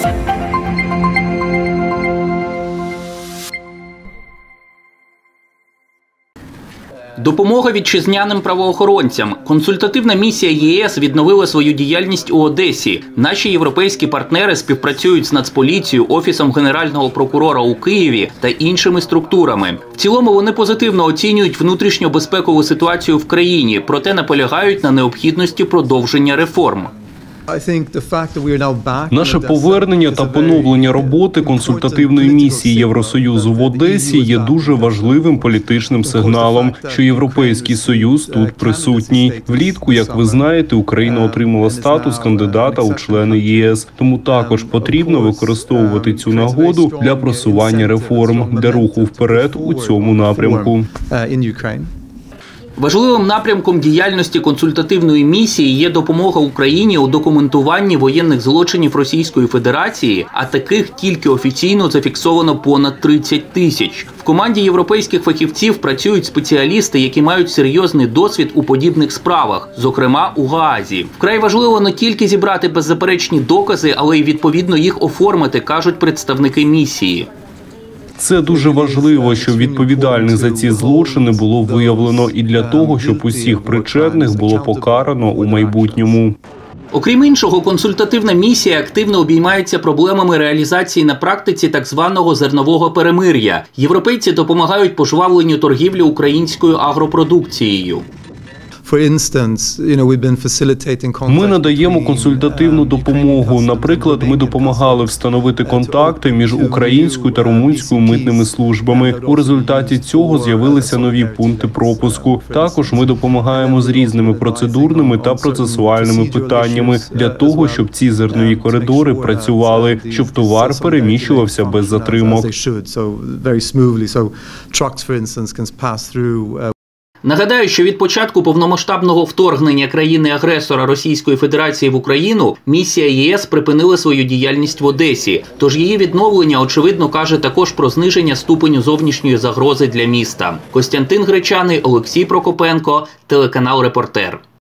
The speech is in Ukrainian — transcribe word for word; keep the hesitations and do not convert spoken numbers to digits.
Допомога вітчизняним правоохоронцям. Консультативна місія ЄС відновила свою діяльність у Одесі. Наші європейські партнери співпрацюють з Нацполіцією, Офісом Генерального прокурора у Києві та іншими структурами. В цілому вони позитивно оцінюють внутрішньо-безпекову ситуацію в країні, проте наполягають на необхідності продовження реформ. Наше повернення та поновлення роботи консультативної місії Євросоюзу в Одесі є дуже важливим політичним сигналом, що Європейський Союз тут присутній. Влітку, як ви знаєте, Україна отримала статус кандидата у члени ЄС, тому також потрібно використовувати цю нагоду для просування реформ, для руху вперед у цьому напрямку. Важливим напрямком діяльності консультативної місії є допомога Україні у документуванні воєнних злочинів Російської Федерації, а таких тільки офіційно зафіксовано понад тридцять тисяч. В команді європейських фахівців працюють спеціалісти, які мають серйозний досвід у подібних справах, зокрема у Гаазі. Вкрай важливо не тільки зібрати беззаперечні докази, але й відповідно їх оформити, кажуть представники місії. Це дуже важливо, щоб відповідальних за ці злочини було виявлено і для того, щоб усіх причетних було покарано у майбутньому. Окрім іншого, консультативна місія активно обіймається проблемами реалізації на практиці так званого зернового перемир'я. Європейці допомагають пожвавленню торгівлі українською агропродукцією. Ми надаємо консультативну допомогу. Наприклад, ми допомагали встановити контакти між українською та румунською митними службами. У результаті цього з'явилися нові пункти пропуску. Також ми допомагаємо з різними процедурними та процесуальними питаннями для того, щоб ці зернові коридори працювали, щоб товар переміщувався без затримок. Нагадаю, що від початку повномасштабного вторгнення країни-агресора Російської Федерації в Україну місія ЄС припинила свою діяльність в Одесі. Тож її відновлення, очевидно, каже також про зниження ступеню зовнішньої загрози для міста. Костянтин Гречаний, Олексій Прокопенко, телеканал «Репортер».